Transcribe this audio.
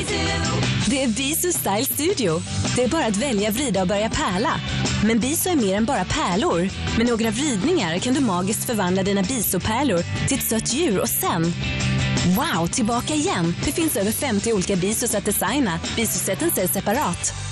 Det är Bisou Style Studio. Det är bara att välja, vrida och börja pärla. Men Bisou är mer än bara pärlor. Med några vridningar kan du magiskt förvandla dina Bisou-pärlor till ett sött djur och sen... Wow, tillbaka igen! Det finns över 50 olika Bisous att designa. Bisou-sätten säljs separat.